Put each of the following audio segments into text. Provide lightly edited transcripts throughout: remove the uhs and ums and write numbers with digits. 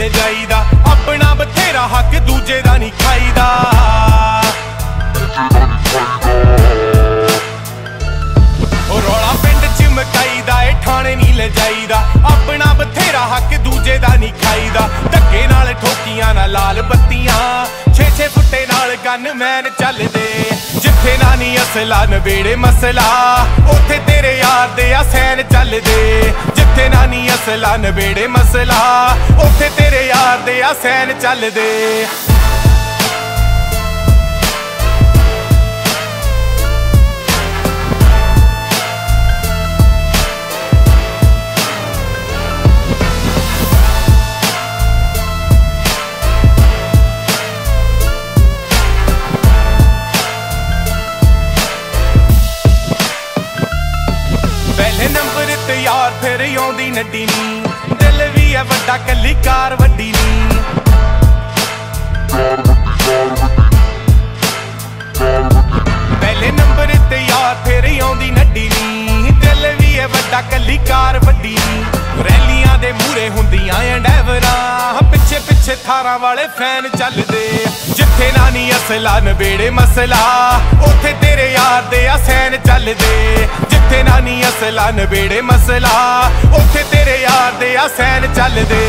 ਲੈ ਜਾਈਦਾ अपना बथेरा हक दूजे दा नहीं खाईदा रौला पिंड च मकाईदा ठाणे नहीं ले जाईदा अपना बथेरा हक दूजे दा नहीं खाईदा धक्के नाल ठोकियां ना लाल बत्तियां 6-6 फुट्टे नाल गनमैन चलदे जिथे नानी असला नवेड़े मसला उथे तेरे यार दे सैन चलदे जिथे नानी असला नवेड़े मसला उथे तेरे यार दे सैन चलदे यार फिर आउंदी नड्डी नी दिल भी है वड्डा कली कार वड्डी नी पहले नंबर ते यार फिर आउंदी नड्डी नी दिल भी है वड्डा कली कार वड्डी नी रैलियां दे मूरे हुंदियां एंडेवरां पिछे पिछे थारां वाले फैन चलदे जिथे नानी असला नवेड़े मसला उथे तेरे यार दे सैन चलदे जिथे नानी असला नवेड़े मसला उथे तेरे यार दे सैन चलदे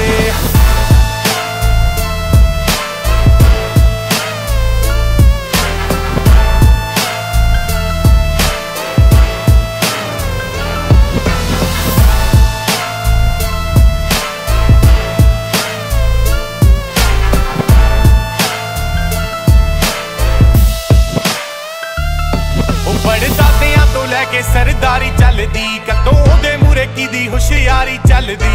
के सरदारी चलदी कदों ओदे मूरे कीदी होशियारी चलदी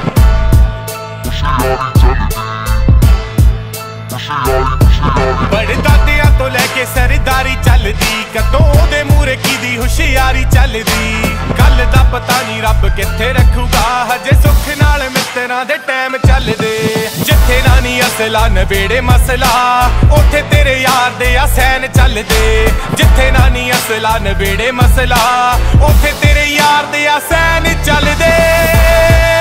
बड़े दादियां तो लैके सरदारी चलदी कदों ओदे मूरे कीदी होशियारी चलदी गल दा पता नहीं रब किथे रखूगा हजे सुख नाल मित्तरां दे टाइम चलदे जिथे नानी असला नवेड़े मसला उथे तेरे यार दे सैन चलदे जिथे नानी असला नवेड़े मसला उथे तेरे यार दे सैन चलदे।